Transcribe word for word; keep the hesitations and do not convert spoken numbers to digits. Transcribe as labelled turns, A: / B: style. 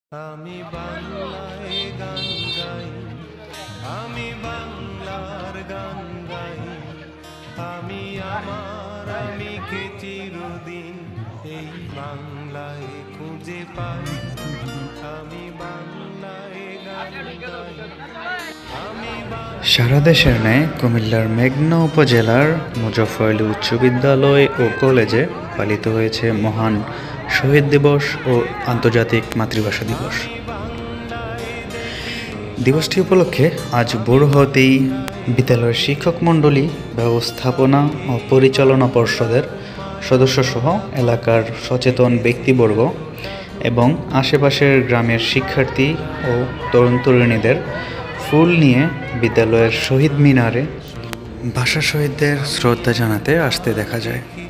A: আমি বাংলায় গান গাই, আমি বাংলার গান গাই, আমি আমার আমিকে চিরদিন এই বাংলায় খুঁজে পাই। আমি বাংলায় গান গাই, আমি
B: সারা দেশের ন্যায় কুমিল্লার মেঘনা উপজেলার মুজফ্ফর উচ্চ বিদ্যালয় ও কলেজে পালিত হয়েছে মহান শহীদ দিবস ও আন্তর্জাতিক মাতৃভাষা দিবস। দিবসটি উপলক্ষে আজ ভোর হতেই বিদ্যালয়ের শিক্ষক মণ্ডলী, ব্যবস্থাপনা ও পরিচালনা পর্ষদের সদস্যসহ এলাকার সচেতন ব্যক্তিবর্গ এবং আশেপাশের গ্রামের শিক্ষার্থী ও তরুণ তরুণীদের ফুল নিয়ে বিদ্যালয়ের শহীদ মিনারে ভাষা শহীদদের শ্রদ্ধা জানাতে আসতে দেখা যায়।